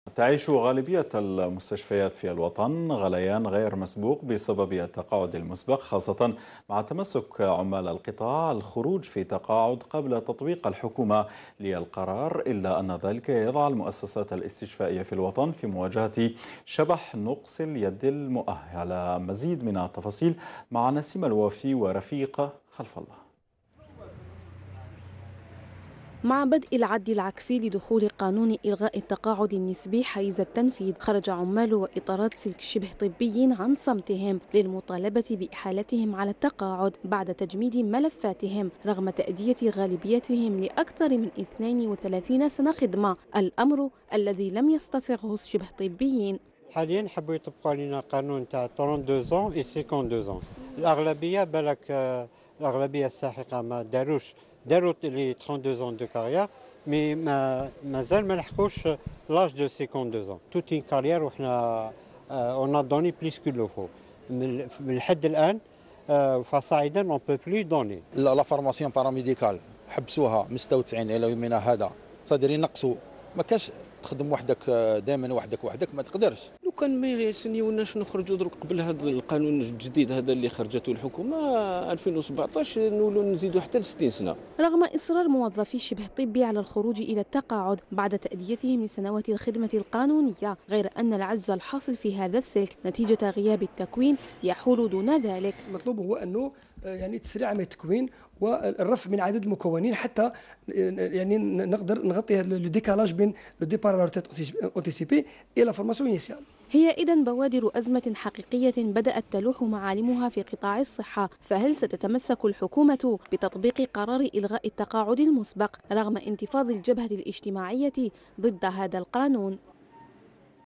تعيش غالبية المستشفيات في الوطن غليان غير مسبوق بسبب التقاعد المسبق، خاصة مع تمسك عمال القطاع الخروج في تقاعد قبل تطبيق الحكومة للقرار، إلا أن ذلك يضع المؤسسات الاستشفائية في الوطن في مواجهة شبح نقص اليد المؤهلة. مزيد من التفاصيل مع نسيم الوافي ورفيقة خلف الله. مع بدء العد العكسي لدخول قانون إلغاء التقاعد النسبي حيز التنفيذ، خرج عمال وإطارات سلك شبه طبي عن صمتهم للمطالبة بإحالتهم على التقاعد بعد تجميد ملفاتهم رغم تأدية غالبيتهم لأكثر من 32 سنة خدمة، الأمر الذي لم يستصغه الشبه طبيين. حاليا حبوا يطبقوا علينا قانون تاع 32 و 52. الاغلبيه بالك الاغلبيه الساحقه ما داروا لي 32 دو كارير، مي مازال ما لحقوش لاج دو 52 توت ان كارير، وحنا اون ا دوني بليس كو لو فو من الحد الان، فصاعدا اون بو بلي دوني. لا فورماسيون باراميديكال حبسوها من 96 الى يومنا هذا، صدري نقصوا، ما كاش تخدم وحدك دائما وحدك ما تقدرش. لو كان ما يسنيوناش نخرجوا درك قبل هذا القانون الجديد هذا اللي خرجته الحكومه 2017 نولوا نزيدوا حتى ل 60 سنه. رغم إصرار موظفي الشبه الطبي على الخروج إلى التقاعد بعد تأديتهم لسنوات الخدمة القانونية، غير أن العجز الحاصل في هذا السلك نتيجة غياب التكوين يحول دون ذلك. المطلوب هو أنه يعني تسريع عملية التكوين والرفع من عدد المكونين حتى يعني نقدر نغطي هذا لو ديكالاج بين لو ديبار على روتيت اوتيسيبي الى فورماسيون انيسيال. هي إذن بوادر أزمة حقيقية بدأت تلوح معالمها في قطاع الصحة، فهل ستتمسك الحكومة بتطبيق قرار إلغاء التقاعد المسبق رغم انتفاض الجبهة الاجتماعية ضد هذا القانون؟